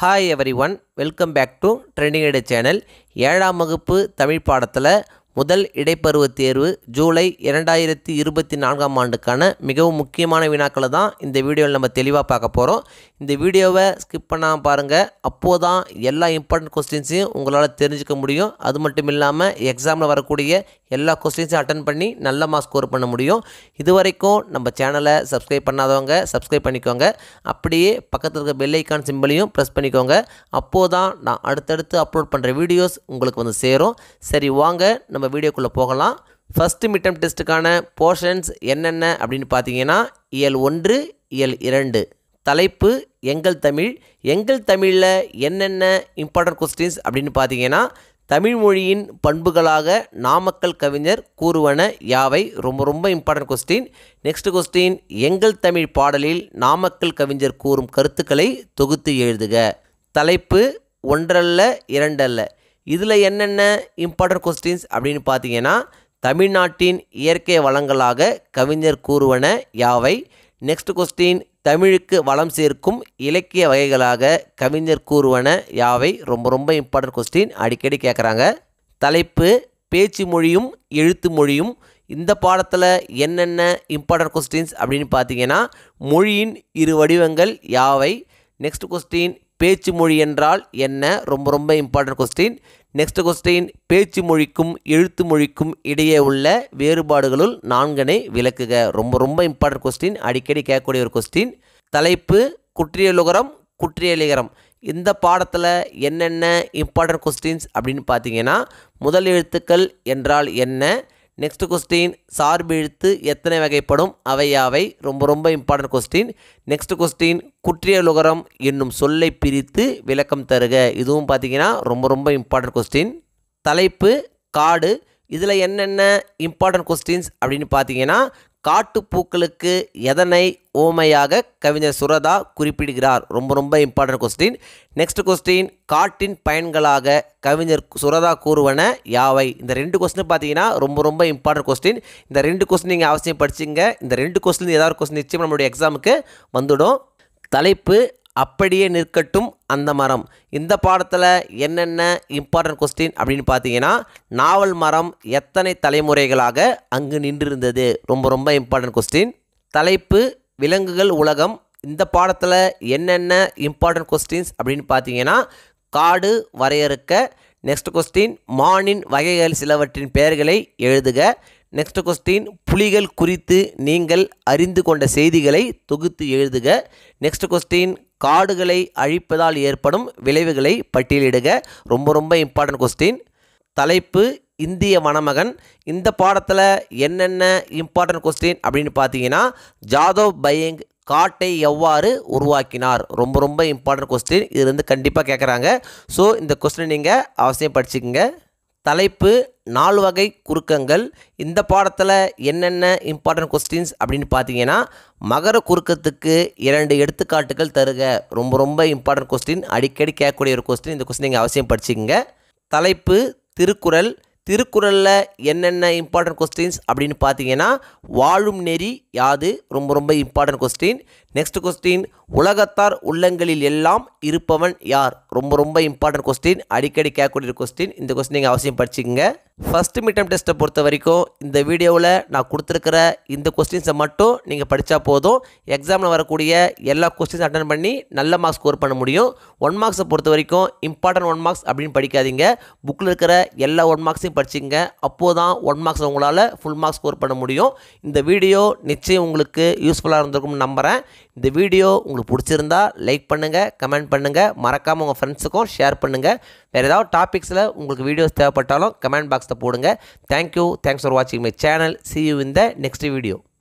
Hi everyone, welcome back to Trending Idea channel. 7ஆம் வகுப்பு தமிழ் பாடத்தில் முதல் இடைப்பருவ தேர்வு ஜூலை 2024ஆம் ஆண்டுக்கான மிகவும் முக்கியமான வினாக்களை தான் இந்த வீடியோவில் நம்ம தெளிவாக பார்க்க போகிறோம். இந்த வீடியோவை ஸ்கிப் பண்ணாமல் பாருங்கள். அப்போதான் எல்லா இம்பார்ட்டன்ட் கொஸ்டின்ஸையும் உங்களால் தெரிஞ்சுக்க முடியும். அது மட்டும் இல்லாமல் எக்ஸாமில் வரக்கூடிய எல்லா கொஸ்டின்ஸையும் அட்டன் பண்ணி நல்ல மார்க் ஸ்கோர் பண்ண முடியும். இது வரைக்கும் நம்ம சேனலை சப்ஸ்கிரைப் பண்ணாதவங்க சப்ஸ்கிரைப் பண்ணிக்கோங்க. அப்படியே பக்கத்தில் இருக்க பெல் ஐக்கான் சிம்பிளையும் ப்ரெஸ் பண்ணிக்கோங்க. அப்போதான் நான் அடுத்தடுத்து அப்லோட் பண்ணுற வீடியோஸ் உங்களுக்கு வந்து சேரும். சரி வாங்க நம்ம வீடியோக்குள்ளே போகலாம். ஃபஸ்ட்டு மிட் டெர்ம் டெஸ்ட்டுக்கான போர்ஷன்ஸ் என்னென்ன அப்படின்னு பார்த்தீங்கன்னா இயல் 1 இயல் 2 தலைப்பு எங்கள் தமிழ். எங்கள் தமிழில் என்னென்ன இம்பார்ட்டன்ட் கொஸ்டின்ஸ் அப்படின்னு பார்த்தீங்கன்னா தமிழ் மொழியின் பண்புகளாக நாமக்கல் கவிஞர் கூறுவன யாவை, ரொம்ப இம்பார்ட்டன்ட் கொஸ்டின். நெக்ஸ்ட் கொஸ்டின் எங்கள் தமிழ் பாடலில் நாமக்கல் கவிஞர் கூறும் கருத்துக்களை தொகுத்து எழுதுக. தலைப்பு 1 அல்ல 2 அல்ல. இதில் என்னென்ன இம்பார்ட்டன்ட் கொஸ்டின்ஸ் அப்படின்னு பார்த்தீங்கன்னா தமிழ்நாட்டின் இயற்கை வளங்களாக கவிஞர் கூறுவன யாவை. நெக்ஸ்ட் கொஸ்டின் தமிழுக்கு வளம் சேர்க்கும் இலக்கிய வகைகளாக கவிஞர் கூறுவன யாவை. ரொம்ப இம்பார்ட்டன்ட் கொஸ்டின், அடிக்கடி கேட்குறாங்க. தலைப்பு பேச்சு மொழியும் எழுத்து மொழியும். இந்த பாடத்தில் என்னென்ன இம்பார்ட்டன்ட் கொஸ்டின்ஸ் அப்படின்னு பார்த்தீங்கன்னா மொழியின் இரு வடிவங்கள் யாவை. நெக்ஸ்ட் கொஸ்டின் பேச்சு மொழி என்றால் என்ன, ரொம்ப இம்பார்ட்டன்ட் கொஸ்டின். நெக்ஸ்ட் கொஸ்டின் பேச்சு மொழிக்கும் எழுத்து மொழிக்கும் இடையே உள்ள வேறுபாடுகளுள் 4 விளக்குக. ரொம்ப இம்பார்ட்டன்ட் கொஸ்டின், அடிக்கடி கேட்கக்கூடிய ஒரு கொஸ்டின். தலைப்பு குற்றியலுகரம் குற்றியலிகரம். இந்த பாடத்தில் என்னென்ன இம்பார்ட்டன்ட் கொஸ்டின்ஸ் அப்படின்னு பார்த்தீங்கன்னா முதல் எழுத்துக்கள் என்றால் என்ன. நெக்ஸ்ட் கொஸ்டின் சார்பு எழுத்து எத்தனை வகைப்படும், அவை யாவை. ரொம்ப இம்பார்ட்டன்ட் கொஸ்டின். நெக்ஸ்ட் கொஸ்டின் குற்றியலுகரம் என்னும் சொல்லை பிரித்து விளக்கம் தருக. இதுவும் பார்த்தீங்கன்னா ரொம்ப இம்பார்ட்டன்ட் கொஸ்டின். தலைப்பு காடு. இதில் என்னென்ன இம்பார்ட்டன்ட் கொஸ்டின்ஸ் அப்படின்னு பார்த்தீங்கன்னா காட்டுப்பூக்களுக்கு எதனை ஓமையாக கவிஞர் சுரதா குறிப்பிடுகிறார். ரொம்ப இம்பார்ட்டன்ட் கொஸ்டின். நெக்ஸ்ட் கொஸ்டின் காட்டின் பயன்களாக கவிஞர் சுரதா கூறுவன யாவை. இந்த 2 கொஸ்டின் பார்த்தீங்கன்னா ரொம்ப இம்பார்ட்டன்ட் கொஸ்டின். இந்த 2 கொஸ்டின் நீங்கள் அவசியம் படிச்சுங்க. இந்த 2 கொஸ்டின் ஏதாவது கொஸ்டின் நிச்சயம் நம்மளுடைய எக்ஸாமுக்கு வந்துடும். தலைப்பு அப்படியே நிற்கட்டும் அந்த மரம். இந்த பாடத்தில் என்னென்ன இம்பார்ட்டன்ட் கொஸ்டின் அப்படின்னு பார்த்தீங்கன்னா நாவல் மரம் எத்தனை தலைமுறைகளாக அங்கு நின்றிருந்தது. ரொம்ப இம்பார்ட்டன்ட் கொஸ்டின். தலைப்பு விலங்குகள் உலகம். இந்த பாடத்தில் என்னென்ன இம்பார்ட்டன்ட் கொஸ்டின்ஸ் அப்படின்னு பார்த்தீங்கன்னா காடு வரையறுக்க. நெக்ஸ்ட் கொஸ்டின் மானின் வகைகள் சிலவற்றின் பெயர்களை எழுதுக. நெக்ஸ்ட் கொஸ்டின் புலிகள் குறித்து நீங்கள் அறிந்து கொண்ட செய்திகளை தொகுத்து எழுதுக. நெக்ஸ்ட் கொஸ்டின் காடுகளை அழிப்பதால் ஏற்படும் விளைவுகளை பட்டியலிடுக. ரொம்ப இம்பார்ட்டன்ட் கொஸ்டின். தலைப்பு இந்திய வனமகன். இந்த பாடத்தில் என்னென்ன இம்பார்ட்டன்ட் கொஸ்டின் அப்படின்னு பார்த்தீங்கன்னா ஜாதவ் பையங் காட்டை எவ்வாறு உருவாக்கினார். ரொம்ப இம்பார்ட்டன்ட் கொஸ்டின். இது வந்து கண்டிப்பாக கேட்குறாங்க. ஸோ இந்த கொஸ்டின் நீங்கள் அவசியம் படிச்சுக்கோங்க. தலைப்பு 4 வகை குறுக்கங்கள். இந்த பாடத்தில் என்னென்ன இம்பார்ட்டன்ட் கொஸ்டின்ஸ் அப்படின்னு பார்த்தீங்கன்னா மகர குறுக்கத்துக்கு 2 எடுத்துக்காட்டுகள் தருக. ரொம்ப இம்பார்ட்டன்ட் கொஸ்டின், அடிக்கடி கேட்கக்கூடிய ஒரு கொஸ்டின். இந்த கொஸ்டின் நீங்கள் அவசியம் படிச்சுக்கோங்க. தலைப்பு திருக்குறள். திருக்குறளில் என்னென்ன இம்பார்ட்டன்ட் கொஸ்டின்ஸ் அப்படின்னு பார்த்தீங்கன்னா வாழும் நெறி யாது. ரொம்ப இம்பார்ட்டன்ட் கொஸ்டின். நெக்ஸ்ட் கொஸ்டின் உலகத்தார் உள்ளங்களில் எல்லாம் இருப்பவன் யார். ரொம்ப இம்பார்ட்டன்ட் கொஸ்டின், அடிக்கடி கேட்கக்கூடிய கொஸ்டின். இந்த கொஸ்டின் நீங்கள் அவசியம் படிச்சுக்கோங்க. ஃபஸ்ட்டு மிட் டெர்ம் டெஸ்ட்டை பொறுத்த வரைக்கும் இந்த வீடியோவில் நான் கொடுத்துருக்கிற இந்த கொஸ்டின்ஸை மட்டும் நீங்கள் படித்தா போதும். எக்ஸாமில் வரக்கூடிய எல்லா கொஸ்டின்ஸ் அட்டன் பண்ணி நல்ல மார்க்ஸ் ஸ்கோர் பண்ண முடியும். 1 மார்க்ஸை பொறுத்த வரைக்கும் இம்பார்ட்டன்ட் 1 மார்க்ஸ் அப்படின்னு படிக்காதீங்க. புக்கில் இருக்கிற எல்லா 1 மார்க்ஸையும் படிச்சுங்க. அப்போது தான் 1 மார்க்ஸ் உங்களால் ஃபுல் மார்க்ஸ் ஸ்கோர் பண்ண முடியும். இந்த வீடியோ நிச்சயம் உங்களுக்கு யூஸ்ஃபுல்லாக இருந்திருக்கும்னு நம்புகிறேன். இந்த வீடியோ உங்களுக்கு பிடிச்சிருந்தா லைக் பண்ணுங்கள், கமெண்ட் பண்ணுங்கள், மறக்காமல் உங்கள் ஃப்ரெண்ட்ஸுக்கும் ஷேர் பண்ணுங்கள். வேறு ஏதாவது டாபிக்ஸில் உங்களுக்கு வீடியோஸ் தேவைப்பட்டாலும் கமெண்ட் பாக்ஸில் போடுங்க. தேங்க்யூ. தேங்க்ஸ் ஃபார் வாட்சிங் my channel. See you in the next video.